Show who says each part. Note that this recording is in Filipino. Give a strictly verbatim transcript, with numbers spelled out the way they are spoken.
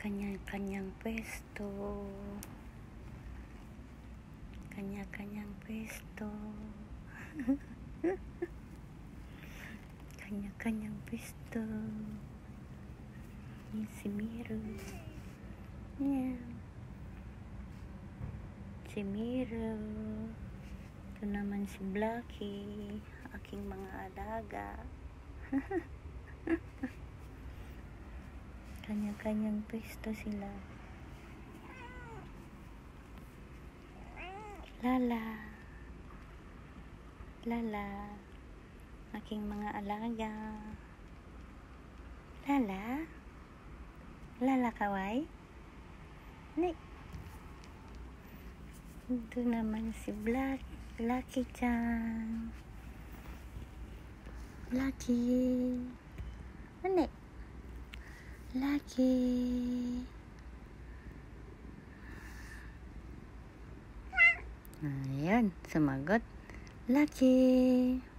Speaker 1: Kanya-kanyang pwesto. Kanya-kanyang pwesto. Kanya-kanyang pwesto. Yan si Miro. Yan. Si Miro. Ito naman si Blackie. Aking mga alaga. Kanya-kanyang pwesto sila. Lala. Lala. Aking mga alaga. Lala. Lala kaway. Ni. Ito naman si Black. Blackie chan. Blackie. Ano? Blackie. Ayan, sumagot. Blackie.